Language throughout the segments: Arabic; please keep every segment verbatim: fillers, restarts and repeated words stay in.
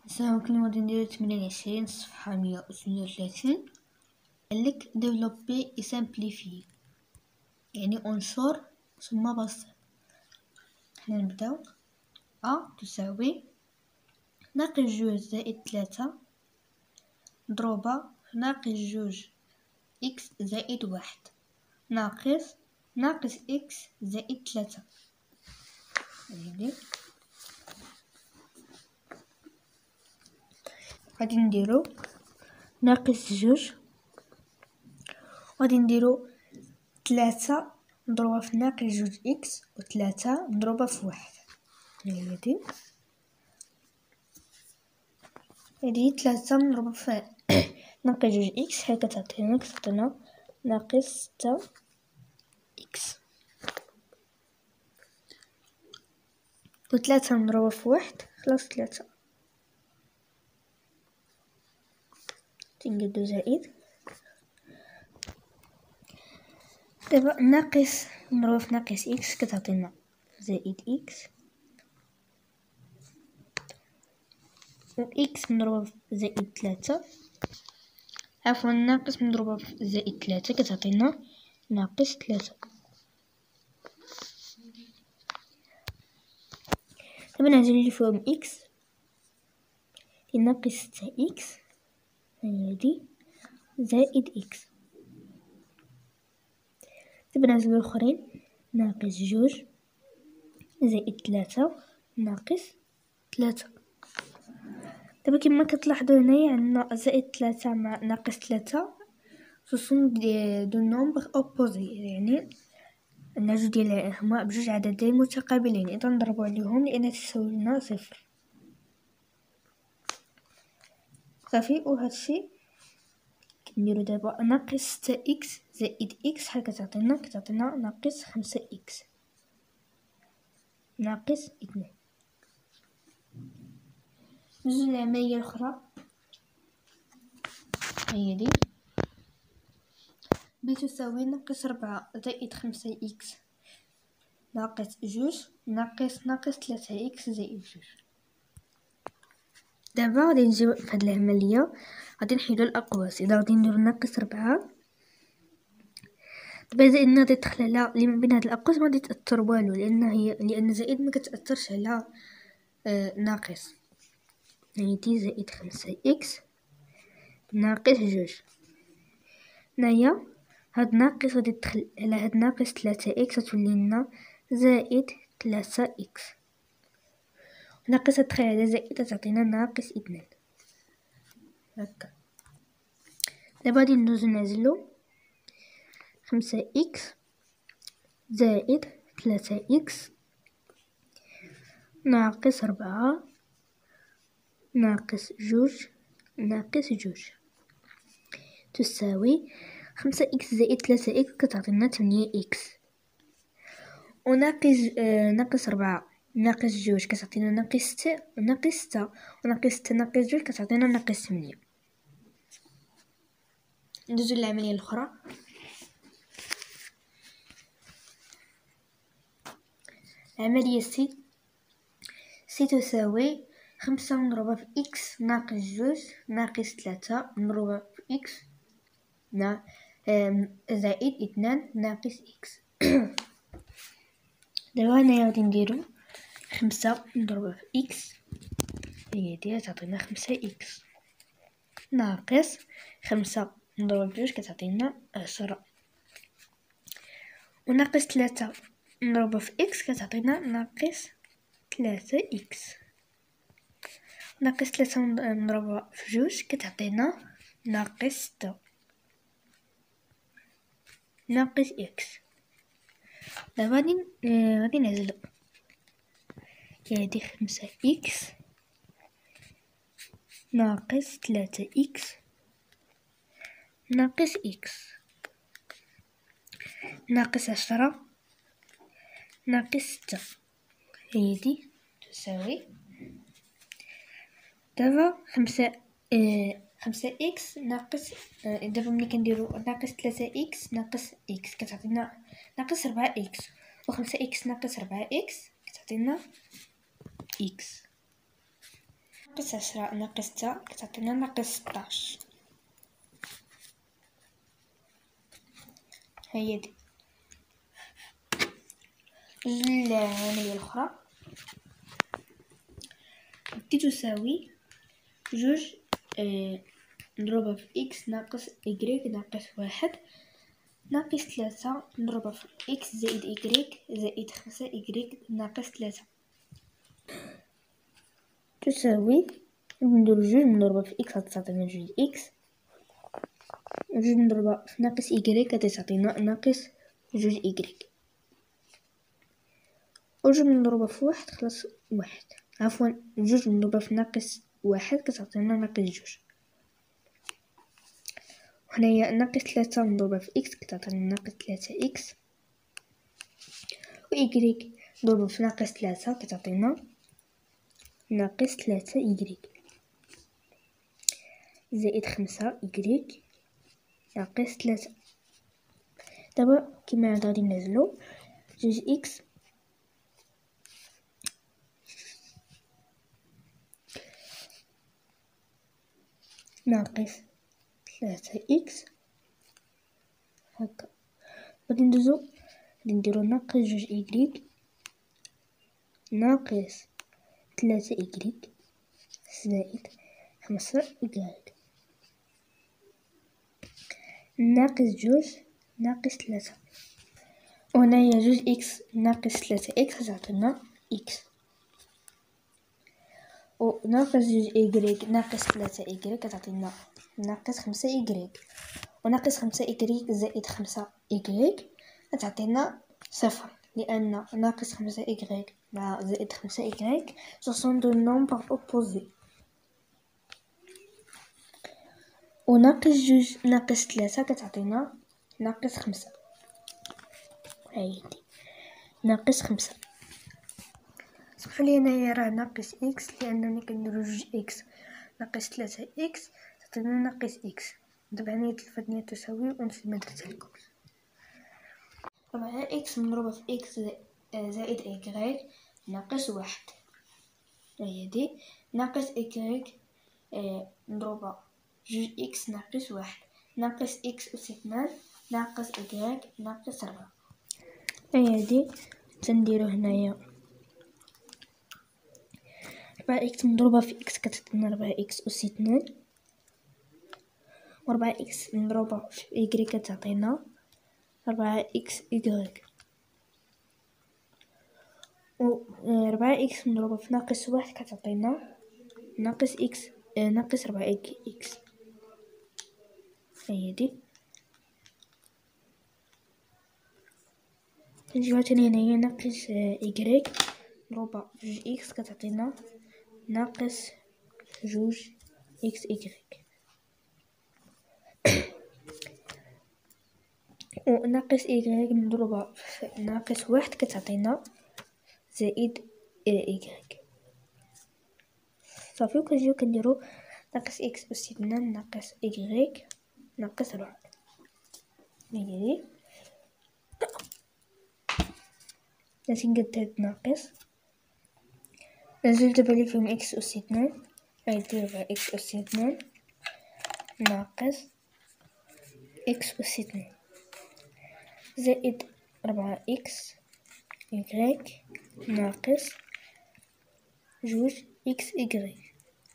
السلام عليكم. غادي نديرو تمرين عشرين صفحة مية وثمانية وثلاثين. قالك ديفلوبي اي سامبليفي، يعني انشر ثم بسط. حنا نبداو. ا تساوي ناقص جوج زائد ثلاثة مضروبة في ناقص جوج اكس زائد واحد ناقص ناقص اكس زائد ثلاثة. هادي غادي نديرو ناقص جوج، غادي نديرو ثلاثة مضروبة في ناقص جوج اكس و ثلاثة مضروبة في واحد. هادي هادي ثلاثة مضروبة في ناقص جوج اكس هي كتعطينا كتعطينا ناقص ستة اكس، و ثلاثة مضروبة في واحد خلاص ثلاثة. تنقدو زائد. دابا ناقص مضروبة في ناقص اكس كتعطينا زائد اكس، و اكس مضروبة في زائد ثلاثة، عفوا ناقص مضروبة في زائد ثلاثة كتعطينا ناقص ثلاثة. دابا نعزل اللي فوقهم اكس ناقص ستة اكس هادي زائد اكس. دابا نعزلو الاخرين ناقص جوج زائد ثلاثة ناقص ثلاثة. دابا كما كتلاحظوا هنايا عندنا زائد ثلاثة مع ناقص ثلاثة سوسون دو نومبر اوبوزي، يعني عندنا جوج ديال هما بجوج عددين متقابلين، اذا نضربو عليهم لان تساوي لنا صفر. صافي. وهادشي كنديرو دابا ناقص ستة اكس زائد اكس ها كتعطينا كتعطينا ناقص خمسة اكس ناقص اثنين. ندوزو للعملية الأخرى، هي دي ب تساوي ناقص ربعة زائد خمسة اكس ناقص جوج ناقص ناقص ثلاثة اكس زائد جوج. دابا غادي نجيو فهاد العملية غادي نحيدو الأقواس. إذا غادي نديرو ناقص ربعة دابا زائد غادي تدخل على اللي من بين هاد الأقواس مغادي تأثر والو، لأن هي لأن زائد مكتأثرش على آه ناقص. هادي زائد خمسة اكس ناقص جوج. هنايا هاد ناقص غادي تدخل على هاد ناقص ثلاثة اكس تولي لنا زائد ثلاثة اكس، ناقص تدخل على زائد تعطينا ناقص اثنين هكا. دابا غادي ندوزو نعزلو خمسة اكس زائد ثلاثة اكس ناقص ربعة ناقص جوج ناقص جوج تساوي خمسة اكس زائد ثلاثة اكس كتعطينا ثمانية اكس، وناقص آه ناقص ربعة ناقص جوج كتعطينا ناقص ستة وناقص ستة وناقص ستة ناقص جوج كتعطينا ناقص ثمانية. ندوزو للعملية الأخرى. عملية سي سي تساوي خمسة مضروبة في إكس ناقص جوج ناقص ثلاثة مضروبة في إكس نا زائد اثنان ناقص إكس. دابا هنايا غادي نديرو خمسة مضروبة في إكس هي دي تعطينا خمسة إكس ناقص خمسة مضروبة في جوج كتعطينا عشرة، وناقص ثلاثة مضروبة في إكس كتعطينا ناقص ثلاثة إكس، ناقص ثلاثة مضروبة في جوج كتعطينا ناقص ستة ناقص إكس. دابا غادي غادي نعزلو هادي خمسة إكس ناقص ثلاثة إكس ناقص إكس ناقص عشرة ناقص ستة هادي تساوي. دابا خمسة آه خمسة إكس ناقص آه دابا ملي كنديرو ناقص ثلاثة إكس ناقص إكس كتعطينا ناقص ربعة إكس، وخمسة إكس ناقص ربعة إكس كتعطينا إكس. ناقص عشرة ناقص ستة كتعطينا ناقص ستاش. هي دي جوج العملية الأخرى كي تساوي جوج آه نضربها في إكس ناقص إكغيك ناقص واحد ناقص ثلاثة نضربها في إكس زائد إكغيك زائد خمسة إكغيك ناقص ثلاثة تساوي نديرو جوج نضربها في إكس غتعطينا جوج إكس، جوج نضربها في ناقص إكغيك غتعطينا ناقص جوج إكغيك، وجوج نضربها في واحد خلاص واحد، عفوا جوج نضربها في ناقص واحد كتعطينا ناقص جوج. وهنايا ناقص ثلاثة نضربها في إكس كتعطينا ناقص ثلاثة إكس، و إكغيك نضربها في ناقص ثلاثة كتعطينا ناقص ثلاثة إكغيك زائد خمسة إكغيك ناقص ثلاثة. دابا كيما عاد غادي نعزلو جوج إكس ناقص ثلاثة إكس هكا، غادي ندوزو غادي نديرو ناقص جوج إكغيك ناقص ثلاثة إكغيك زائد خمسة إكغيك ناقص جوج ناقص ثلاثة، وهنايا جوج إكس ناقص ثلاثة إكس غتعطينا إكس، و ناقص جوج إكغيك ناقص ثلاثة إكغيك غتعطينا ناقص خمسة إكغيك، وناقص خمسة إكغيك زائد خمسة إكغيك غتعطينا صفر، لأن ناقص خمسة إكغيك مع زائد خمسة إكغيك ce sont deux nombres opposés. وناقص جوج ناقص ثلاثة كتعطينا ناقص خمسة، هاهي ناقص خمسة. سمحولي هنايا راه ناقص إكس لأنني كنديرو جوج إكس ناقص ثلاثة إكس تعطينا ناقص إكس، دابا هنايا تلفتني تساوي ونفس ما درتلكم. ربعة إكس مضروبة في إكس زائد إكغيك ناقص واحد، هي دي ناقص إكغيك مضروبة جوج إكس ناقص واحد ناقص إكس أس اثنان ناقص إكغيك ناقص ربعة، هي دي تنديرو هنايا ربعة إكس مضروبة في إكس كتعطينا ربعة إكس أس اثنان، و ربعة إكس مضروبة في إكغيك كتعطينا ربعة إكس إكغيك، و ربعة إكس مضروبة في ناقص واحد كتعطينا ناقص إكس آه ناقص ربعة إكس، هي دي. نجيو عاوتاني هنايا ناقص إكغيك مضروبة في جوج إكس كتعطينا ناقص جوج إكس إكغيك، و ناقص إكغيك مضروبة في ناقص واحد كتعطينا زائد إكغيك، صافي. وكنجيو كنديرو ناقص إكس أس اثنان ناقص إكغيك ناقص ربعة، هي ناسي نقد هاد ناقص نزيد دابا لي فيهم إكس أس اثنان غيدير ربعة إكس أس اثنان ناقص إكس أس اثنان زائد ربعة إكس إكغيك ناقص جوج إكس إكغيك،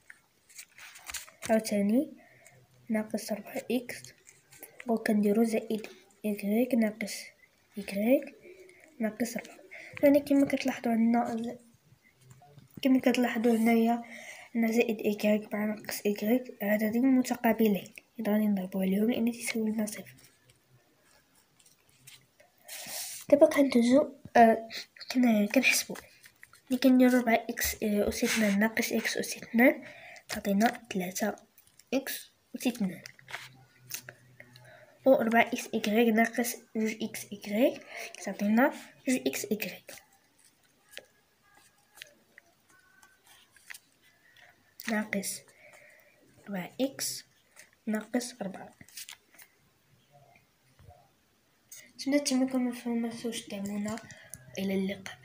عاوتاني ناقص ربعة إكس وكنديرو زائد إكغيك ناقص إكغيك ناقص ربعة. يعني كما كتلاحظوا عندنا كما كتلاحظوا هنايا أن زائد إكغيك مع ناقص إكغيك عددين متقابلين، إذا غادي نضربو عليهم لأن تيساوي لنا صفر. دابا كندوزو آه كنحسبو ملي كنديرو ربعة إكس أس اثنان ناقص إكس أس اثنان تعطينا ثلاثة إكس أس اثنان، و ربعة إكس إكغيك ناقص جوج إكس إكغيك تعطينا جوج إكس إكغيك ناقص ربعة إكس ناقص أربعة. نتمنى تكونوا مفهوم، متنسوش دعمونا، إلى اللقاء.